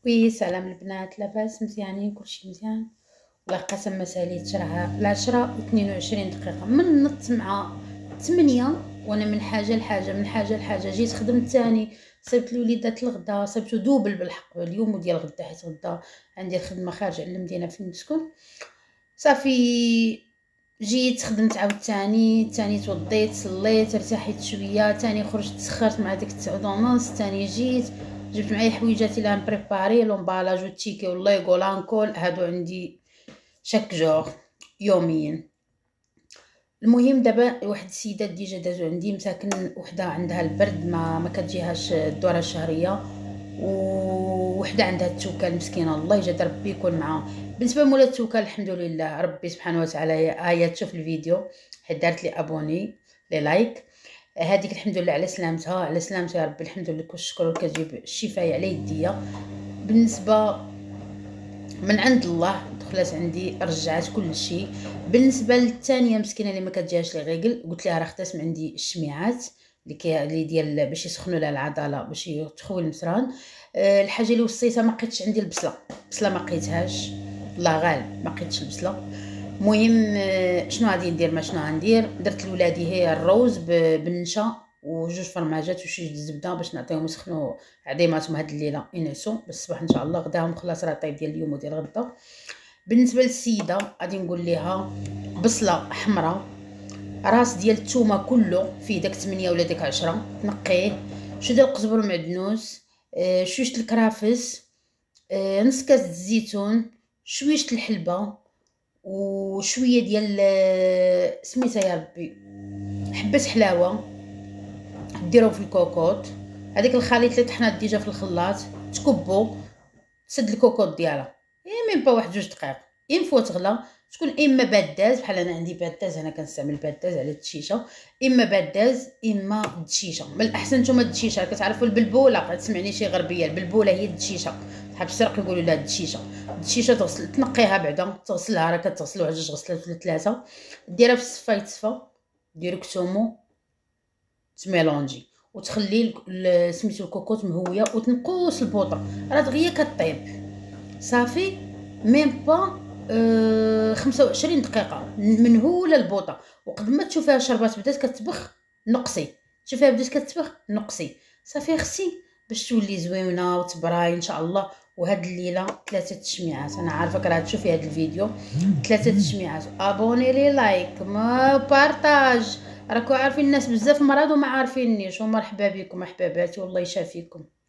وي سلام البنات، لاباس مزيانين؟ كلشي مزيان؟ والله قسم ما ساليتش، راه العشرة و22 دقيقة من نط مع 8 وانا من حاجة لحاجة من حاجة لحاجة. جيت خدمت تاني، صيبت الوليدات الغدا، صيبتو دوبل بالحق اليوم وديال غدا، حيت غدا عندي الخدمة خارج على المدينة فين نسكن. صافي جيت خدمت عاوتاني، تاني توضيت صليت ارتاحيت شويه، تاني خرجت تسخرت مع ديك 9:30، تاني جيت جبت معايا حويجاتي اللي غنبريباري لومبالاج والتيكي والليغو لانكول، هادو عندي شاك جوغ يوميا. المهم دابا واحد السيدات ديجا دازو عندي، مساكن وحده عندها البرد ما كتجيهاش الدوره الشهريه، ووحده عندها التوكال مسكينه، الله يجاد ربي يكون معها. بالنسبه لمولات التوكال الحمد لله ربي سبحانه وتعالى، هي تشوف الفيديو حيت دارت لي ابوني لي لايك، هذيك الحمد لله على سلامتها، على سلامتها يا ربي الحمد لله، كل الشكر، كتجيب الشفاء على يديا. بالنسبه من عند الله دخلت عندي، رجعت كل شيء. بالنسبه للثانيه مسكينه اللي ما كتجيهاش لي غيقل، قلت لها راه خدات من عندي الشميعات اللي ديال باش يسخنوا لها العضله باش تخوي المسران. الحاجه اللي وصيتها ما لقيتش عندي البصله ما لقيتهاش، الله غالب ما لقيتش البصله. المهم شنو غادي ندير، ما شنو غندير، درت لولادي هي الروز بالنشا وجوج فرماجات وشي الزبده باش نعطيهم يسخنوا عظيماتهم هاد الليله ينعسوا بالصباح ان شاء الله، غداهم خلاص راه طيب ديال اليوم وديال غدا. بالنسبه للسيده غادي نقول ليها بصله حمراء، راس ديال الثومه كله فيه داك 8 ولا داك 10 تنقيه، شويه ديال القزبر والمعدنوس، شويه الكرافس، نص كاس الزيتون، شويه الحلبه، وشويه ديال سميتها يا ربي حبه حلاوه، ديروه في الكوكوط. هذيك الخليط اللي طحنات ديجا في الخلاط تكبو، تسد الكوكوط ديالها ميم با واحد جوج دقائق، فوا تغلى تكون اما باداز، بحال انا عندي باداز، انا كنستعمل باداز على الدشيشه، اما باداز اما دشيشه. من الاحسن نتوما الدشيشه، كتعرفوا البلبوله، كتسمعني شي غربيه، البلبوله هي الدشيشه، صحاب الشرق يقولوا لها الدشيشه تغسل تنقيها بعدا، تغسلها راه كتغسلوها جوج غسلات ولا ثلاثه، ديرها في الصفا يتصفى، ديرو كتومو تميلونجي وتخلي سميتو الكوكوط مهويه وتنقص البوطه، راه دغيا كطيب صافي. ميم با 25 دقيقه منهوله البوطه، وقد ما تشوفيها شربات بدات كتبخ نقصي، تشوفيها بدات كتبخ نقصي صافي، خصي باش تولي زوينه وتبراي ان شاء الله. وهاد الليله 3 تشميعات، انا عارفه راه تشوفي هاد الفيديو، 3 تشميعات، ابوني لي لايك ما بارطاج، راكو عارفين الناس بزاف مرض وما عارفينيش، ومرحبا بكم حباباتي والله يشافيكم.